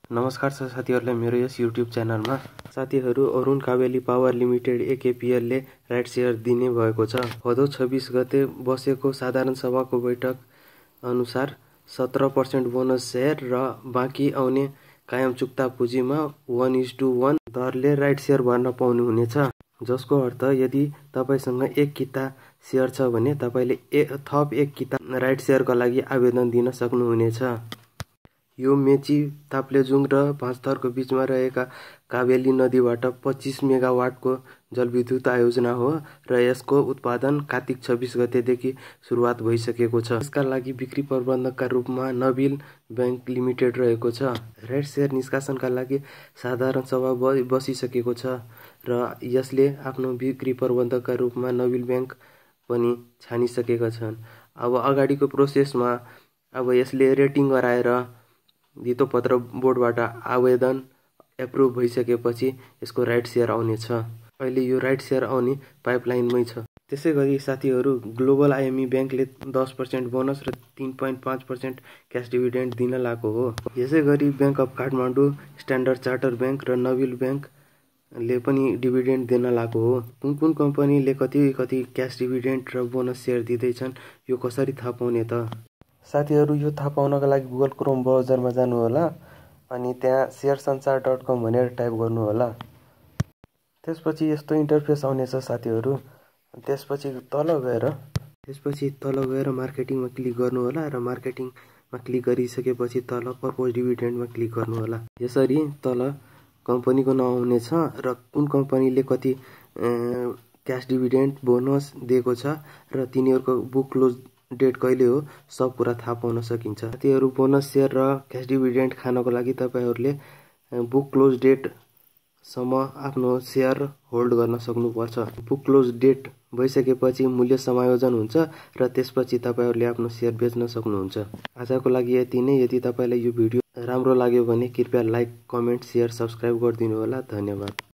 नमस्कार साथीहरुलाई मेरो यस युट्युब च्यानलमा। साथीहरु, Arun Kabeli power limited AKPL ले राइट शेयर दिने भएको छ। भदौ 26 गते बसेको साधारण सभाको बैठक अनुसार 17% बोनस शेयर र बाँकी आउने कायम चुक्ता पुँजीमा 1:1 दरले राइट शेयर भर्न पाउनु हुनेछ। जसको अर्थ यदि तपाईसँग 1 किता शेयर छ भने तपाईले थप 1 किता राइट शेयरका लागि आवेदन दिन सक्नुहुनेछ। यो मेची ताप्लेजुङ र पाँचथरको बीचमा रहेका कावेली नदीबाट 25 मेगावाटको जलविद्युत आयोजना हो र यसको उत्पादन कार्तिक 26 गतेदेखि सुरुवात भइसकेको छ। यसका लागि बिक्री प्रबन्धकका रूपमा नबिल बैंक लिमिटेड रहेको छ। राइट शेयर निष्कासनका लागि साधारण सभा बसिसकेको छ र यसले आफ्नो बिक्री प्रबन्धकका रूपमा नबिल बैंक पनि छानिसकेका छन्। अब अगाडिको प्रोसेसमा यसले रेटिङ गराएर धितोपत्र बोर्डबाट आवेदन एप्रुभ भइसकेपछि यसको राइट शेयर आउनेछ। अहिले यो राइट शेयर आउने पाइपलाइनमै छ। त्यसैगरी साथीहरु, ग्लोबल IME बैंकले 10% बोनस र 3.5% क्याश डिभिडेन्ड दिन लागेको हो। यसैगरी bank of Kathmandu, standard charter bank र नबिल बैंकले पनि डिभिडेन्ड दिन लागेको हो। कुन कम्पनीले कति क्याश डिभिडेन्ड र बोनस शेयर दिँदैछन् यो कसरी थाहा पाउने त? साथीहरु, यो थाहा पाउनका लागि गुगल क्रोम ब्राउजरमा जानु होला अनि त्यहाँ sharesanchar.com भनेर टाइप गर्नु होला। त्यसपछि यस्तो इन्टरफेस आउनेछ साथीहरु। त्यसपछि तल गएर मार्केटिङमा क्लिक गर्नु होला र मार्केटिङमा क्लिक गरिसकेपछि तल प्रपोज डिभिडेन्डमा क्लिक गर्नु होला। यसरी तल कम्पनीको नाम आउनेछ र कुन कम्पनीले कति क्याश डिभिडेन्ड बोनस दिएको छ र तिनीहरुको बुक क्लोज डेट कहिले हो सब कुरा थाहा पाउन सकिन्छ। साथीहरु, बोनस शेयर र क्याश डिभिडेन्ड खानको लागि तपाईहरुले बुक क्लोज डेट सम्म आफ्नो शेयर होल्ड गर्न सक्नुपर्छ। बुक क्लोज डेट भइसकेपछि मूल्य समायोजन हुन्छ र त्यसपछि तपाईहरुले आफ्नो शेयर बेच्न सक्नुहुन्छ। आजको लागि यति नै। यदि तपाईलाई यो भिडियो राम्रो लाग्यो भने कृपया लाइक, कमेन्ट, शेयर, सब्स्क्राइब गरिदिनु होला। धन्यवाद।